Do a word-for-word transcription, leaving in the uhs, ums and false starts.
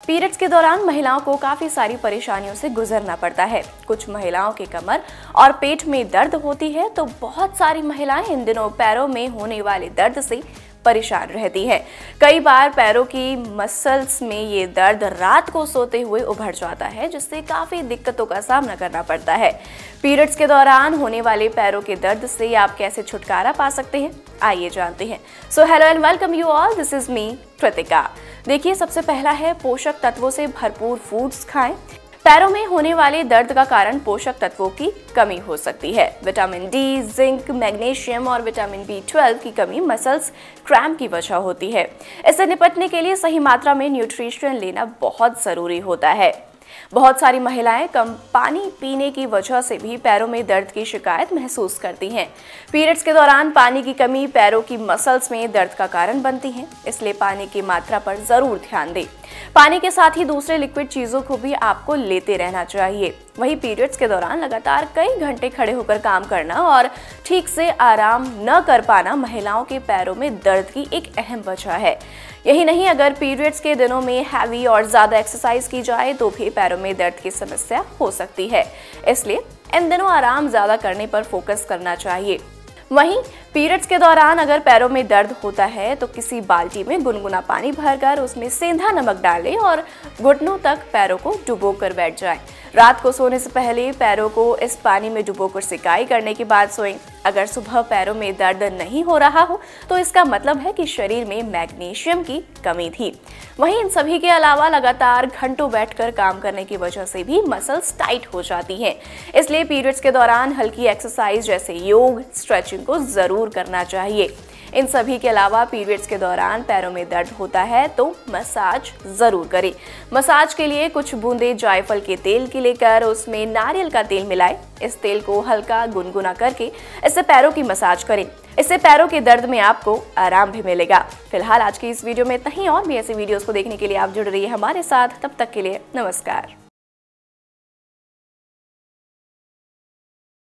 Periods के दौरान महिलाओं को काफ़ी सारी परेशानियों से गुजरना पड़ता है। कुछ महिलाओं के कमर और पेट में दर्द होती है तो बहुत सारी महिलाएं इन दिनों पैरों में होने वाले दर्द से परेशान रहती है। कई बार पैरों की मसल्स में ये दर्द रात को सोते हुए उभर जाता है, जिससे काफ़ी दिक्कतों का सामना करना पड़ता है। पीरियड्स के दौरान होने वाले पैरों के दर्द से आप कैसे छुटकारा पा सकते हैं, आइए जानते हैं। So hello and welcome you all, this is me Kritika. देखिए, सबसे पहला है पोषक तत्वों से भरपूर फूड्स खाएं। पैरों में होने वाले दर्द का कारण पोषक तत्वों की कमी हो सकती है। विटामिन डी, जिंक, मैग्नीशियम और विटामिन बी ट्वेल्व की कमी मसल्स क्रैम्प की वजह होती है। इससे निपटने के लिए सही मात्रा में न्यूट्रिशन लेना बहुत ज़रूरी होता है। बहुत सारी महिलाएं कम पानी पीने की वजह से भी पैरों में दर्द की शिकायत महसूस करती हैं। पीरियड्स के दौरान पानी की कमी पैरों की मसल्स में दर्द का कारण बनती है, इसलिए पानी की मात्रा पर ज़रूर ध्यान दें। पानी के साथ ही दूसरे लिक्विड चीज़ों को भी आपको लेते रहना चाहिए। वहीं पीरियड्स के दौरान लगातार कई घंटे खड़े होकर काम करना और ठीक से आराम न कर पाना महिलाओं के पैरों में दर्द की एक अहम वजह है। यही नहीं, अगर पीरियड्स के दिनों में हैवी और ज़्यादा एक्सरसाइज की जाए तो भी पैरों में दर्द की समस्या हो सकती है। इसलिए इन दिनों आराम ज़्यादा करने पर फोकस करना चाहिए। वहीं पीरियड्स के दौरान अगर पैरों में दर्द होता है तो किसी बाल्टी में गुनगुना पानी भरकर उसमें सेंधा नमक डालें और घुटनों तक पैरों को डुबो कर बैठ जाएं। रात को सोने से पहले पैरों को इस पानी में डुबोकर सिकाई करने के बाद सोएं। अगर सुबह पैरों में दर्द नहीं हो रहा हो तो इसका मतलब है कि शरीर में मैग्नीशियम की कमी थी। वहीं इन सभी के अलावा लगातार घंटों बैठकर काम करने की वजह से भी मसल्स टाइट हो जाती हैं। इसलिए पीरियड्स के दौरान हल्की एक्सरसाइज जैसे योग, स्ट्रेचिंग को ज़रूर करना चाहिए। इन सभी के अलावा पीरियड्स के दौरान पैरों में दर्द होता है तो मसाज ज़रूर करें। मसाज के लिए कुछ बूंदे जायफल के तेल की लेकर उसमें नारियल का तेल मिलाएं। इस तेल को हल्का गुनगुना करके इससे पैरों की मसाज करें। इससे पैरों के दर्द में आपको आराम भी मिलेगा। फिलहाल आज की इस वीडियो में इतना ही, और भी ऐसे वीडियोस को देखने के लिए आप जुड़ रहिए हमारे साथ। तब तक के लिए नमस्कार।